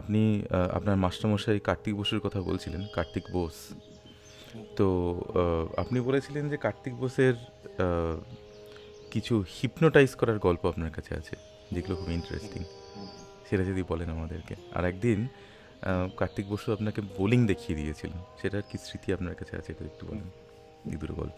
আপনি আপনার মাস্টারমশাই কার্তিক বোসের কথা বলছিলেন, কার্তিক বোস। তো আপনি বলেছিলেন যে কার্তিক বোসের কিছু হিপনোটাইজ করার গল্প আপনার কাছে আছে, যেগুলো খুব ইন্টারেস্টিং। সেটা যদি বলেন আমাদেরকে। আর একদিন কার্তিক বসু আপনাকে বোলিং দেখিয়ে দিয়েছিলেন, সেটার কি স্মৃতি আপনার কাছে আছে, এটা একটু বলেন, এই দুটো গল্প।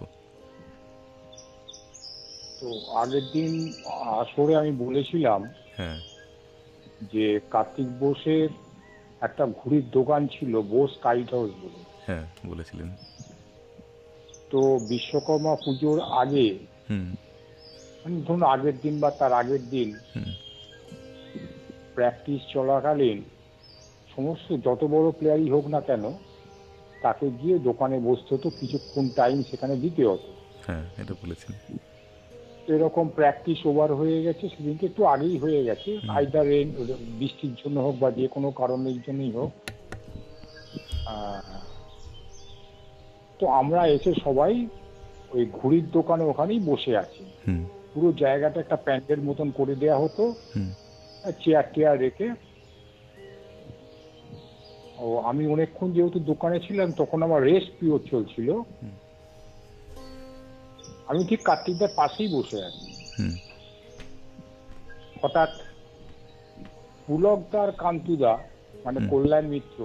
তো আগের দিন আসরে আমি বলেছিলাম হ্যাঁ যে কার্তিক বোসের একটা ঘুড়ির দোকান ছিল, বোস কাইট হাউস বলে। হ্যাঁ বলেছিলেন। তো বিশ্বকর্মা পুজোর আগে, মানে ধরুন আগের দিন বা তার আগের দিন প্র্যাকটিস চলাকালীন সমস্ত যত বড় প্লেয়ারই হোক না কেন, তাকে গিয়ে দোকানে বসতে হতো, কিছুক্ষণ টাইম সেখানে দিতে হতো। হ্যাঁ এটা বলেছেন। এরকম প্র্যাকটিস ওভার হয়ে গেছে, সেদিনকে একটু আগেই হয়ে গেছে, আইদার রেন, বৃষ্টির জন্য হোক বা যে কোনো কারণের জন্যই হোক। তো আমরা এসে সবাই ওই ঘুড়ির দোকানে ওখানেই বসে আছি। পুরো জায়গাটা একটা প্যান্ডেল মতন করে দেওয়া হতো, চেয়ার টেয়ার রেখে। ও আমি অনেকক্ষণ যেহেতু দোকানে ছিলাম, তখন আমার রেস্ট পিরিয়ড চলছিল। আমি ঠিক কার্তিকদার পাশেই বসে আছি। হঠাৎ পুলকদার কান্তুদা, মানে কল্যাণ মিত্র,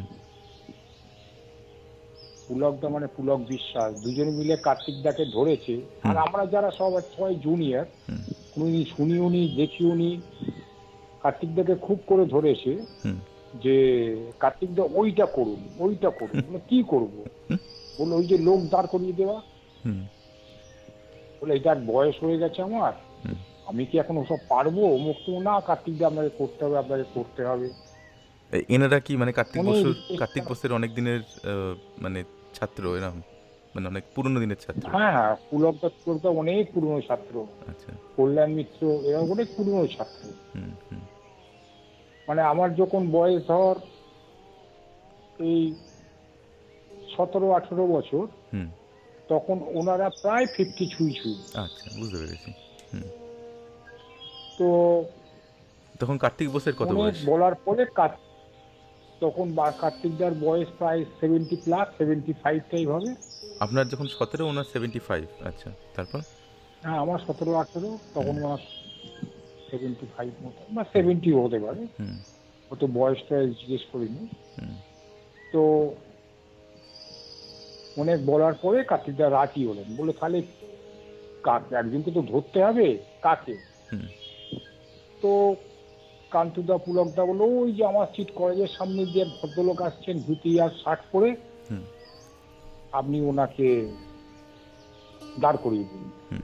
পুলকদা মানে পুলক বিশ্বাস, দুজনে মিলে কার্তিকদাকে ধরেছে। আর আমরা যারা সবাই জুনিয়র, কোনোদিন শুনিও নি দেখিও নি, কার্তিকদাকে খুব করে ধরেছে যে কার্তিকদা ওইটা করুন ওইটা করুন। কি করবো? বললো ওই যে লোক দাঁড় করিয়ে দেওয়া। বলে এটা বয়স হয়ে গেছে আমার, আমি কি এখন ওসব পারবো? অমুক তো না, কার্তিকদা আপনাকে করতে হবে, আপনাকে করতে হবে। এনারা কি মানে কার্তিক বোসের অনেক দিনের মানে ছাত্র, এরকম মানে অনেক পুরনো দিনের ছাত্র? হ্যাঁ হ্যাঁ, পুলকদা অনেক পুরনো ছাত্র। আচ্ছা। কল্যাণ মিত্র এরা অনেক পুরনো ছাত্র। মানে আমার যখন বয়স ধর এই 17-18 বছর, তখন ওনারা প্রায় 50 ছুঁই। আচ্ছা, বুঝতে পেরেছি। তো তখন কার্তিক বোসের কত বয়স? বলার পরে তখন কার্তিকদার বয়স প্রায় 70+, 75টাই হবে। আপনার যখন 17, ওনার 75। আচ্ছা, তারপর? হ্যাঁ, আমার 17-18, তখন ওনার 75 মতো বা 70 হতে পারে, অত বয়সটা জিজ্ঞেস করিনি। তো অনেক বলার পরে কার্তিকদা রাজি হলেন, বলে তাহলে একজনকে তো ধরতে হবে, কাকে? তো কান্তুদা পুলকদা বললো ওই যে আমার সিট কলেজের সামনে দিয়ে ভদ্রলোক আসছেন, ধুতি আর শার্ট পরে, আপনি ওনাকে দাঁড় করিয়ে দিন।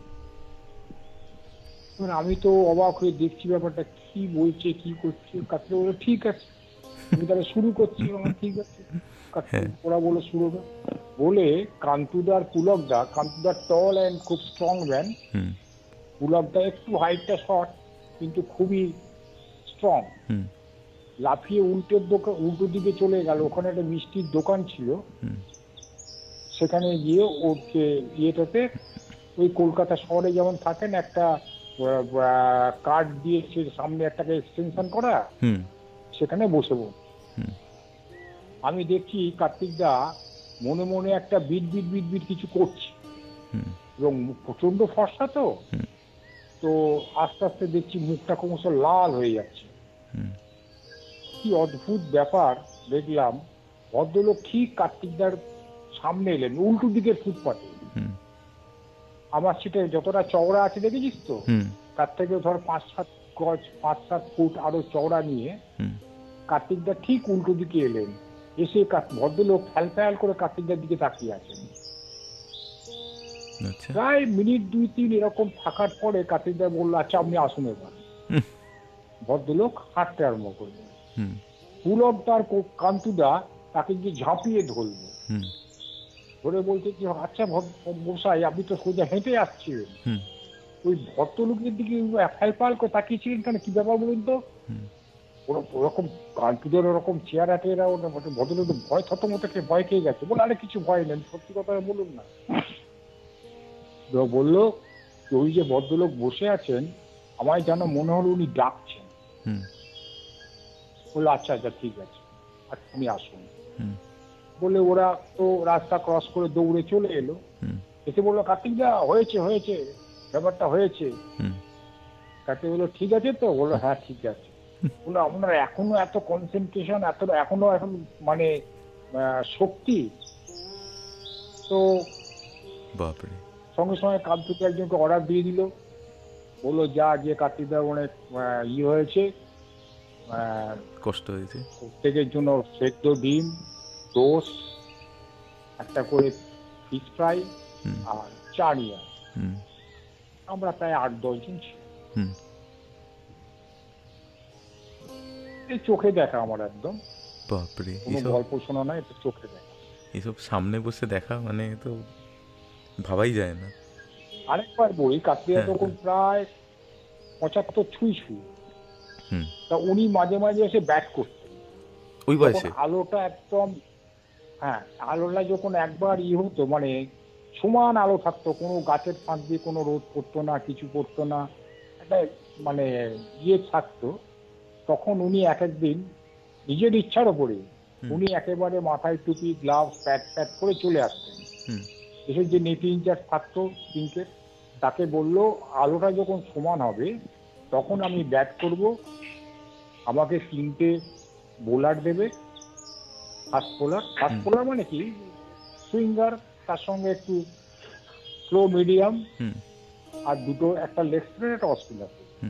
আমি তো অবাক হয়ে দেখছি ব্যাপারটা, কি বলছে কি করছে। কার্তিক বললো ঠিক আছে, আমি তাহলে শুরু করছি। ঠিক আছে, ওরা বলে শুরু বলে কান্তুদার কান্তুদা টল অ্যান্ড খুব স্ট্রং ম্যান, পুলকদা একটু হাইটটা শর্ট কিন্তু খুবই স্ট্রং, লাফিয়ে উল্টো দিকে চলে গেল। ওখানে একটা মিষ্টির দোকান ছিল, সেখানে গিয়ে ওকে ইয়েটাতে, ওই কলকাতা শহরে যেমন থাকেন একটা কার্ড দিয়েছে সামনে একটাকে এক্সটেনশন করা, সেখানে বসে। আমি দেখছি কার্তিকদা মনে মনে একটা বিট বিট বিট বিট কিছু করছে, এবং প্রচন্ড ফর্সা তো, তো আস্তে আস্তে দেখছি মুখটা ক্রমশ লাল হয়ে যাচ্ছে। কি অদ্ভুত ব্যাপার দেখলাম, ভদ্রলোক ঠিক কার্তিকদার সামনে এলেন, উল্টো দিকের ফুটপাতে। আমার সিটে যতটা চওড়া আছে দেখেছিস তো, তার থেকে ধর 5-7 ফুট আরো চওড়া নিয়ে কার্তিকদা ঠিক উল্টো দিকে এলেন। এসে ভদ্রলোক ফ্যাল করে কার্তিকদার দিকে তাকিয়ে আছেন। প্রায় মিনিট 2-3 এরকম থাকার পরে কার্তিকদা বললো আচ্ছা আপনি আসুন এবার। ভদ্রলোক হাঁটতে আরম্ভ করলেন। পুলকদার কান্তুদা তাকে গিয়ে ঝাঁপিয়ে ধরলো, ধরে বলতে কি আচ্ছা মশাই আপনি তো সোজা হেঁটে আসছিলেন, ওই ভদ্রলোকের দিকে ফ্যাল করে তাকিয়েছিলেন কেন, কি ব্যাপার বলুন তো? ওরকম কান্তুদের ওরকম চেহারা টেরা, ভদ্রলোক ভয় থতমত খেয়ে ভয় খেয়ে গেছে। বলে আরে কিছু ভয় নেই, সত্যি কথা বলুন না। বললো ওই যে ভদ্রলোক বসে আছেন, আমায় যেন মনে হলো উনি ডাকছেন। বললো আচ্ছা আচ্ছা ঠিক আছে, আপনি আসুন বলে ওরা তো রাস্তা ক্রস করে দৌড়ে চলে এলো। এসে বললো কার্তিক দা হয়েছে হয়েছে, ব্যাপারটা হয়েছে। কার্তিক বললো ঠিক আছে তো? বললো হ্যাঁ ঠিক আছে। বললো আপনার এখনো এত কনসেন্ট্রেশন, এখনো এখন মানে শক্তি? তো বাপরে, সঙ্গে সঙ্গে কার্তিক একজনকে অর্ডার দিয়ে দিল, বললো যা গিয়ে কার্তিক দা অনেক হয়েছে, কষ্ট হয়েছে, প্রত্যেকের জন্য সেদ্ধ ডিম, টোস্ট, একটা করে ফিশ ফ্রাই আর চা নিয়ে। আমরা প্রায় 8-10 জন ছিল। এই চোখে দেখা আমার একদম, বাপরে, কোনো গল্প শোনা নয়, এটা চোখে দেখা। এসব সামনে বসে দেখা মানে তো ভাবাই যায় না। আরেকবার বলি, কার্তিক তখন প্রায় 75 ছুঁই। তা উনি মাঝে মাঝে এসে ব্যাট করতেন ওই বয়সে। আলোটা একদম, হ্যাঁ আলোটা যখন একবার হতো মানে সমান আলো থাকতো, কোনো গাছের ফাঁক দিয়ে কোনো রোদ পড়তো না, কিছু পড়তো না, একটা মানে থাকতো, তখন উনি এক একদিন নিজের ইচ্ছার ওপরে উনি একেবারে মাথায় টুপি, গ্লাভস, প্যাড করে চলে আসতেন। এসে যে নেটি ইনচার্জ থাকতো পিঙ্কের, তাকে বললো আলোটা যখন সমান হবে তখন আমি ব্যাট করব, আমাকে 3টে বোলার দেবে, ফাস্ট বোলার মানে কি সুইঙ্গার, তার সঙ্গে একটু স্লো মিডিয়াম, আর দুটো, একটা লেগ স্পিনার, একটা অফ স্পিনার।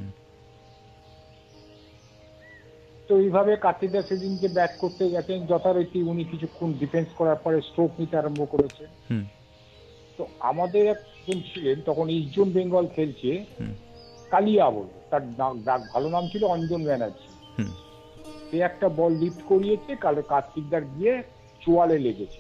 তো এইভাবে কার্তিকদা সেদিনকে ব্যাট করতে গেছেন, যথারীতি উনি কিছুক্ষণ ডিফেন্স করার পরে স্ট্রোক নিতে আরম্ভ করেছেন। তো আমাদের একজন ছিলেন তখন ইস্ট বেঙ্গল খেলছে, কালিয়া বলে, তার ভালো নাম ছিল অঞ্জন ব্যানার্জি। সে একটা বল লিফট করিয়েছে, কার্তিকদার গিয়ে চোয়ালে লেগেছে।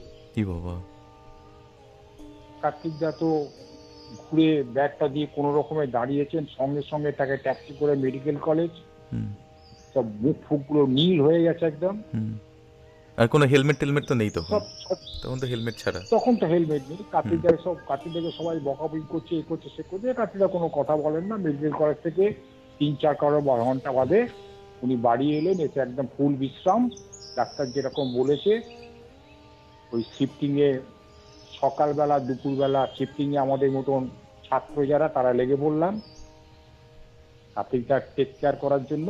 কার্তিকদা তো ঘুরে ব্যাটটা দিয়ে কোনো রকমে দাঁড়িয়েছেন, সঙ্গে সঙ্গে তাকে ট্যাক্সি করে মেডিকেল কলেজ, সব মুখ ফুকগুলো নীল হয়ে গেছে একদম। আর কোনো হেলমেট টেলমেট তো নেই তখন, তখন তো হেলমেট ছাড়া, তখন তো হেলমেট নেই। কার্তিকদাকে সবাই বকাবকি করছে, এ করছে সে করছে, কার্তিকদা কোনো কথা বলেন না। মেডিকেল কলেজ থেকে 3-4 ঘন্টা বাদে উনি বাড়ি এলেন, এসে একদম ফুল বিশ্রাম, ডাক্তার যেরকম বলেছে ওই শিফটিং এ, সকালবেলা দুপুরবেলা শিফটিং এ আমাদের মতন ছাত্র যারা তারা লেগে পড়লাম কার্তিকদার টেক কেয়ার করার জন্য।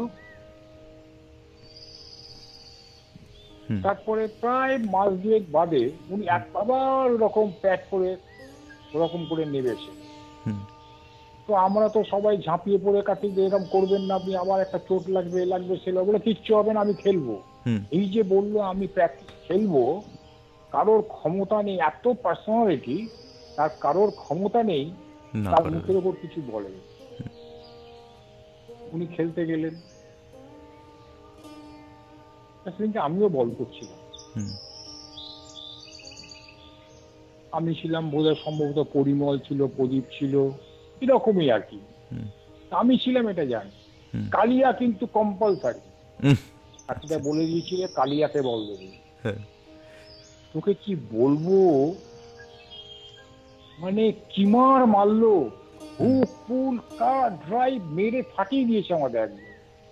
তারপরে প্রায় মাস 2 বাদে উনি আবার ওরকম প্যাক করে ওরকম করে নেমেছে। তো আমরা তো সবাই ঝাঁপিয়ে পড়ে কার্তিক এরকম করবেন না, আপনি আবার একটা চোট লাগবে, এ লাগবে, সে লাগবে, কিচ্ছু হবে না, আমি খেলবো। এই যে বললো আমি প্র্যাকটিস খেলবো, কারোর ক্ষমতা নেই, এত পার্সোনালিটি, তার কারোর ক্ষমতা নেই তার মুখের ওপর কিছু বলে। উনি খেলতে গেলেন, সেদিনকে আমিও বল করছিলাম। আমি ছিলাম বোধহয়, সম্ভবত পরিমল ছিল, প্রদীপ ছিল, এরকমই আর কি। আমি ছিলাম এটা জানি। কালিয়া কিন্তু কম্পালসারি, আচ্ছা বলে দিয়েছিল কালিয়াকে বল দেবে। তোকে কি বলবো, মানে কিমার মারলো, হুক পুল কার ড্রাইভ মেরে ফাটিয়ে দিয়েছে আমাদের একদম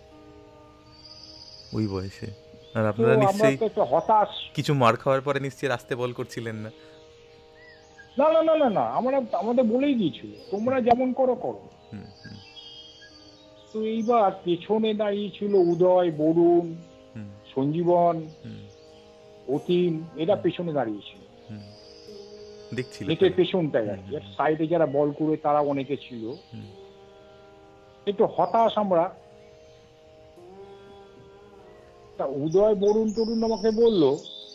ওই বয়সে। আর আপনারা নিশ্চয়ই হতাশ, কিছু মার খাওয়ার পরে নিশ্চয়ই রাস্তায় বল করছিলেন না? না না না না না, আমাদের বলেই দিয়েছিল তোমরা যেমন করো করো। তো এইবার পেছনে দাঁড়িয়ে ছিল উদয়, বরুণ, সঞ্জীবন, অতীন, এরা পেছনে দাঁড়িয়েছিল, দেখছিল পেছনটায় আর কি। সাইডে যারা বল করে তারা অনেকে ছিল, একটু হতাশ আমরা। তা উদয়, বরুণ তরুণ আমাকে বললো,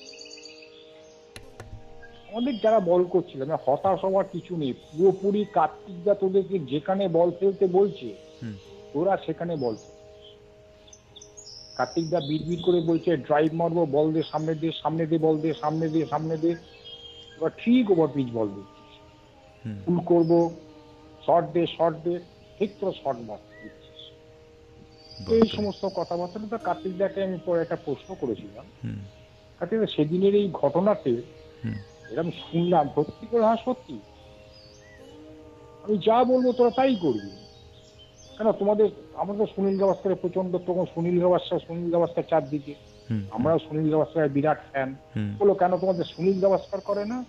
আমাদের যারা বল করছিলাম, হতাশ হওয়ার কিছু নেই, পুরোপুরি কার্তিকদা তোদেরকে যেখানে বল ফেলতে বলছে তোরা সেখানে বল। কার্তিকদা বিড়বিড় করে বলছে ড্রাইভ মারবো, বল দে সামনে দে, সামনে দে, বল দে সামনে দে, সামনে দে, এবার ঠিক ওভার পিচ বল দিচ্ছিস, ফুল করবো, শর্ট দে, ঠিক তো শর্ট মার দিচ্ছিস। এই সমস্ত কথাবার্তা। তো কার্তিকদাকে আমি পরে একটা প্রশ্ন করেছিলাম, কার্তিকদা সেদিনের এই ঘটনাতে এরকম শুনলাম, সত্যি করে? হ্যাঁ সত্যি, আমি যা বলবো তোরা তাই করবি। কেন তোমাদের, আমরা তো সুনীল গাভাস্করের প্রচন্ড, তখন সুনীল গাভাস্কর চারদিকে, আমরাও সুনীল গাভাস্করের বিরাট ফ্যান। বলো কেন তোমাদের সুনীল গাভাস্কর করে না?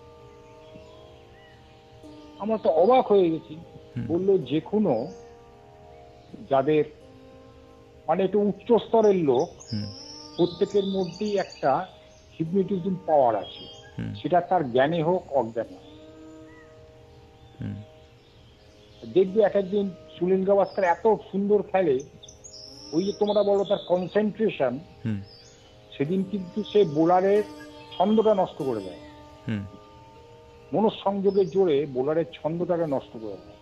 আমরা তো অবাক হয়ে গেছি। বললো যে কোনো যাদের মানে একটু উচ্চ স্তরের লোক, প্রত্যেকের মধ্যেই একটা হিপনোটিজম পাওয়ার আছে, সেটা তার জ্ঞানে হোক অজ্ঞানে হোক। দেখবে এক একদিন সুনীল গাভাস্কর এত সুন্দর খেলে, ওই যে তোমরা বলো তার কনসেন্ট্রেশন, সেদিন কিন্তু সে বোলারের ছন্দটা নষ্ট করে দেয়, মনঃসংযোগের জোরে বোলারের ছন্দটাকে নষ্ট করে দেয়।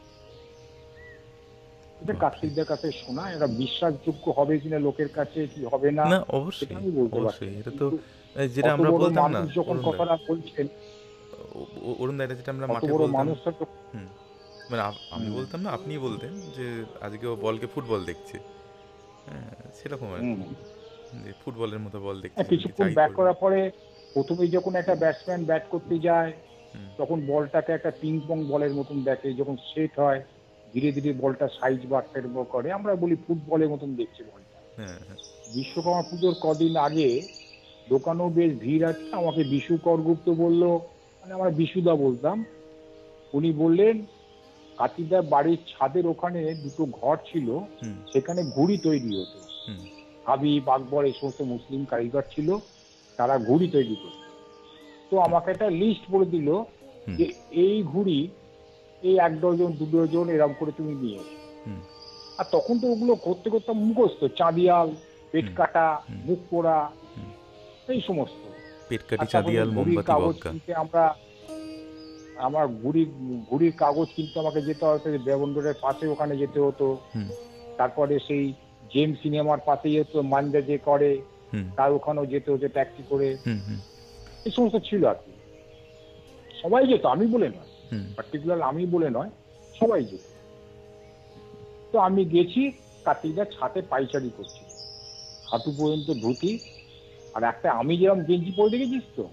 এটা কার্তিকদের কাছে শোনা, এটা বিশ্বাসযোগ্য হবে কিনা লোকের কাছে, কি হবে না, অবশ্যই আমি বলতে পারছি। এটা তো যেটা আমরা বলতাম না, যখন কথাটা বলছেন অরুণ দা, যেটা আমরা মাঠে বলতাম, মানে আমি বলতাম না, আপনি বলতেন যে আজকে ও বলকে ফুটবল দেখছে, সেরকম আর কি, যে ফুটবলের মতো বল দেখছে। কিছুক্ষণ ব্যাট করার পরে প্রথমে যখন একটা ব্যাটসম্যান ব্যাট করতে যায়, তখন বলটাকে একটা পিং পং বলের মতন দেখে, যখন সেট হয় ধীরে ধীরে বলটা সাইজ বাড়তে করে, আমরা বলি ফুটবলের মতন দেখছে বলটা। বিশ্বকর্মা পুজোর কদিন আগে দোকানেও বেশ ভিড় আছে, আমাকে বিশু করগুপ্ত বললো, মানে আমরা বিশুদা বলতাম, উনি বললেন কার্তিকদার বাড়ির ছাদের ওখানে দুটো ঘর ছিল, সেখানে ঘুড়ি তৈরি হতো, হাবিব আকবর এই সমস্ত মুসলিম কারিগর ছিল, তারা ঘুড়ি তৈরি করত। তো আমাকে একটা লিস্ট বলে দিল যে এই ঘুড়ি এই 1 ডজন 2 ডজন এরকম করে তুমি নিয়ে এসো। আর তখন তো ওগুলো করতে করতে মুখস্থ, চাঁদিয়াল, পেট কাটা, মুখ পোড়া, এই সমস্ত কাগজ কিনতে আমরা, আমার ঘুড়ির কাগজ কিনতে আমাকে যেতে হতো দেবন্দরের পাশে, ওখানে যেতে হতো। তারপরে সেই জেম সিনেমার পাশেই হতো মানজা যে করে, তার ওখানেও যেতে হতো ট্যাক্সি করে, এই সমস্ত ছিল আর কি। সবাই যেত, আমি বলে নয়, পার্টিকুলার আমি বলে নয়, সবাই যেত। তো আমি গেছি, কার্তিকদার ছাতে পাইচারি করছি, হাঁটু পর্যন্ত ধুতি, আর একটা আমি যেরকম গেঞ্জি পরে দেখেছিস তো,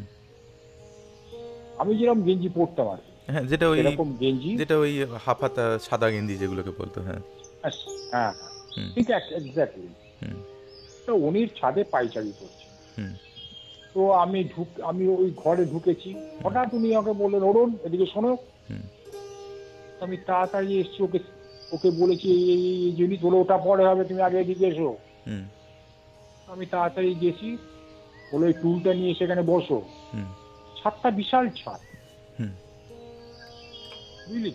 আমি যেরকম গেঞ্জি পরতাম আর কি, যেটা ওই এরকম গেঞ্জি, যেটা ওই হাফাতা সাদা গেঞ্জি যেগুলোকে বলতো, হ্যাঁ ঠিক আছে, এক্স্যাক্টলি। তো উনি ছাদে পাইচারি করছে, তো আমি ওই ঘরে ঢুকেছি, হঠাৎ উনি আমাকে বললেন, অরুণ এদিকে শোনো। আমি তাড়াতাড়ি এসছি, ওকে বলেছি এই জিনিস হলো, ওটা পরে হবে, তুমি আগে এদিকে এসো। আমি তাড়াতাড়ি গেছি, বলে ওই টুলটা নিয়ে সেখানে বসো। ছাদটা বিশাল ছাদ, বুঝলি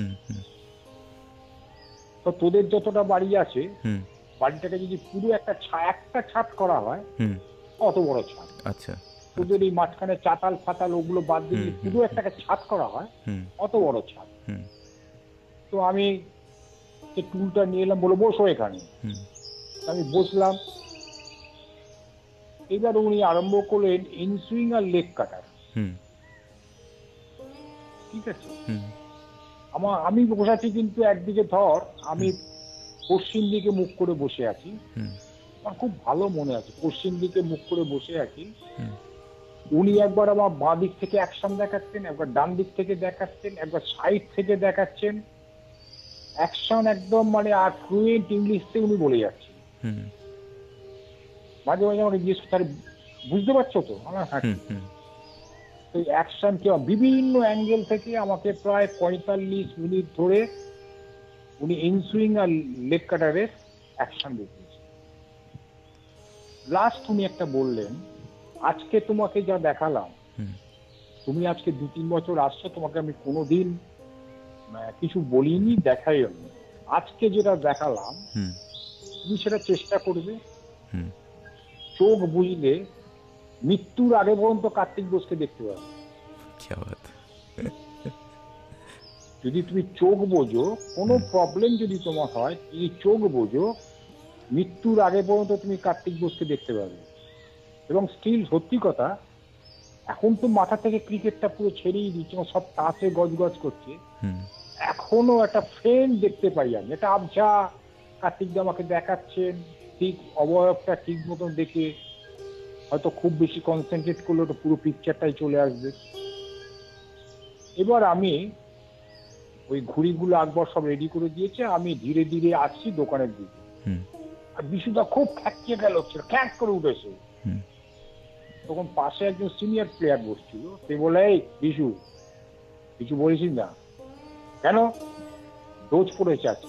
তো, তোদের যতটা বাড়ি আছে, বাড়িটাকে যদি পুরো একটা ছাদ করা হয়, অত বড় ছাদ, আচ্ছা, তোদের এই মাঝখানে চাতাল ফাতাল ওগুলো বাদ দিয়ে পুরো একটা ছাদ করা হয়, অত বড় ছাদ। তো আমি টুলটা নিয়ে এলাম, বলে বসো এখানে। আমি বসলাম। এবার উনি আরম্ভ করলেন ইনসুইং আর লেগ কাটার, ঠিক আছে। আমি বসাচ্ছি, কিন্তু একদিকে ধর আমি পশ্চিম দিকে মুখ করে বসে আছি, আমার খুব ভালো মনে আছে, পশ্চিম দিকে মুখ করে বসে আছি। উনি একবার আমার বাঁ দিক থেকে অ্যাকশন দেখাচ্ছেন, একবার ডান দিক থেকে দেখাচ্ছেন, একবার সাইড থেকে দেখাচ্ছেন, অ্যাকশন একদম মানে আর ফ্লুয়েন্ট ইংলিশে উনি বলে যাচ্ছেন। মাঝে মাঝে আমাকে জিজ্ঞেস করতে, বুঝতে পারছো তো? হ্যাঁ। তো অ্যাকশন কি বিভিন্ন অ্যাঙ্গেল থেকে আমাকে প্রায় 45 মিনিট ধরে উনি ইনসুইং আর লেগ কাটারের অ্যাকশন দেখিয়েছেন। লাস্ট উনি একটা বললেন, আজকে তোমাকে যা দেখালাম, তুমি আজকে 2-3 বছর আসছো, তোমাকে আমি কোনোদিন কিছু বলিনি, দেখাইও নি, আজকে যেটা দেখালাম তুমি সেটা চেষ্টা করবে। চোখ বুঝলে মৃত্যুর আগে পর্যন্ত কার্তিক বোসকে দেখতে পাবে। যদি তুমি চোখ বোঝো, কোনো প্রবলেম যদি তোমার হয়, যদি চোখ বোঝো, মৃত্যুর আগে পর্যন্ত তুমি কার্তিক বোসকে দেখতে পাবে। এবং স্টিল সত্যি কথা, এখন তো মাথা থেকে ক্রিকেটটা পুরো ছেড়েই দিচ্ছে, সব তাসে গজগজ করছে, এখনো একটা ফ্রেন্ড দেখতে পাই আমি, এটা আবঝা কার্তিক দা আমাকে দেখাচ্ছেন, ঠিক অবয়বটা ঠিক মতন দেখে, হয়তো খুব বেশি কনসেন্ট্রেট করলে ওটা পুরো পিকচারটাই চলে আসবে। এবার আমি ওই ঘুড়িগুলো একবার সব রেডি করে দিয়েছে, আমি ধীরে ধীরে আসছি দোকানের দিকে। আর বিশুদা খুব খ্যাঁকিয়ে গেল, খ্যাঁক করে উঠেছে। তখন পাশে একজন সিনিয়র প্লেয়ার বসছিল, সে বলে, এই বিশু কিছু বলেছিস না কেন, ডোজ পড়েছে আজকে।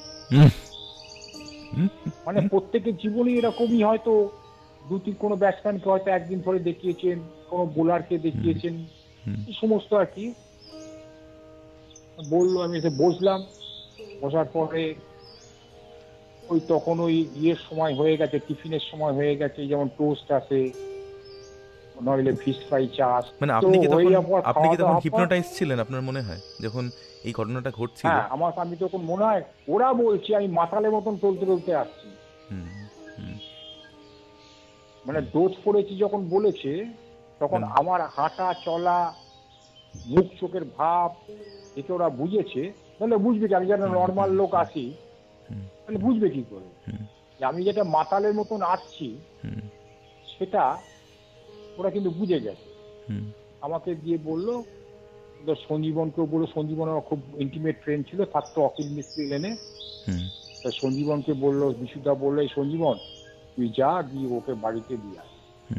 মানে প্রত্যেকের জীবনে এরকমই, হয়তো কোনো ব্যাটসম্যানকে হয়তো একদিন ধরে দেখিয়েছেন, কোনো বোলারকে দেখিয়েছেন, এই সমস্ত আর কি। বললো, আমি এসে বসলাম, বসার পরে ওই তখন ওই ইয়ের সময় হয়ে গেছে, টিফিনের সময় হয়ে গেছে, যেমন টোস্ট আছে, নইলে ফিশ ফ্রাই, চাষ। মানে আপনি কি তখন হিপনোটাইজ ছিলেন আপনার মনে হয় যখন এই ঘটনাটা ঘটছিল? হ্যাঁ, আমি তখন মনে হয় ওরা বলছে আমি মাতালের মতন চলতে চলতে আসছি। মানে ডোজ পড়েছি যখন বলেছে, তখন আমার হাঁটা চলা, মুখ চোখের ভাব এতে ওরা বুঝেছে। তাহলে বুঝবে কি, আমি যেন নর্মাল লোক আসি, তাহলে বুঝবে কি করে যে আমি যেটা মাতালের মতন আসছি, সেটা ওরা কিন্তু বুঝে গেছে। আমাকে দিয়ে বললো, সঞ্জীবনকেও বললো, সঞ্জীবন আমার খুব ইন্টিমেট ফ্রেন্ড ছিল, থাকতো অখিল মিস্ত্রি লেনে। সঞ্জীবনকে বললো, বিশুদা বললো, এই সঞ্জীবন তুই যা, গিয়ে ওকে বাড়িতে দিয়ে আয়।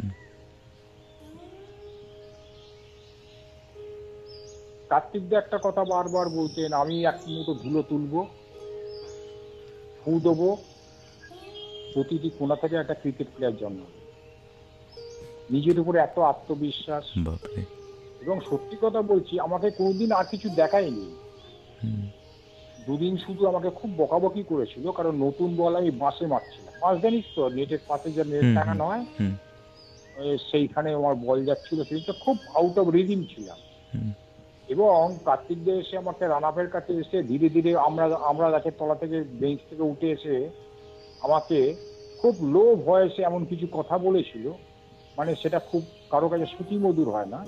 কার্তিকদা একটা কথা বারবার বলতেন, আমি এক মুঠো ধুলো তুলবো, ফু দেবো, প্রতিটি কোণা থেকে একটা ক্রিকেট প্লেয়ার জন্ম। নিজের উপরে এত আত্মবিশ্বাস, এবং সত্যি কথা বলছি, আমাকে কোনোদিন আর কিছু দেখায়নি। দুদিন শুধু আমাকে খুব বকাবকি করেছিল, কারণ নতুন বল আমি বাসে মারছিলাম। বাস জানিস তো, নেটের পাশে যে নেট টাঙানো হয়, সেইখানে আমার বল যাচ্ছিল, সেটা খুব আউট অফ রিদিম ছিলাম। এবং কার্তিক দে এসে আমাকে রানাফের কাছে এসে ধীরে ধীরে আমরা গাছের তলা থেকে বেঞ্চ থেকে উঠে এসে আমাকে খুব লো ভয়েসে এমন কিছু কথা বলেছিল, মানে সেটা খুব কারো কাছে শ্রুতিমধুর হয় না।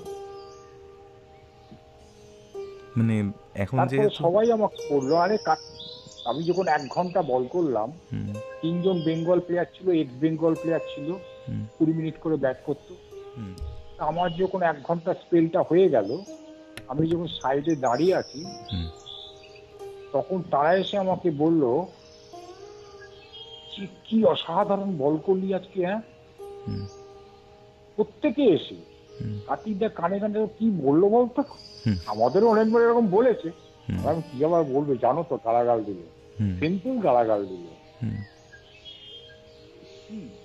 মানে এখন তারপরে সবাই আমাকে বললো, আরে আমি যখন 1 ঘন্টা বল করলাম, 3 জন বেঙ্গল প্লেয়ার ছিল, এক্স বেঙ্গল প্লেয়ার ছিল, 20 মিনিট করে ব্যাট করতো। আমার যখন 1 ঘন্টা স্পেলটা হয়ে গেল, আমি যখন সাইডে দাঁড়িয়ে আছি, তখন তারা এসে আমাকে বলল, কি অসাধারণ বল করলি আজকে। হ্যাঁ, প্রত্যেকে এসে কার্তিকদা কানে কানে কি বললো বলতো, আমাদেরও অনেকবার এরকম বলেছে। আমি কি আবার বলবে জানো তো, গালাগাল দিল, সিম্পল গালাগাল দিল।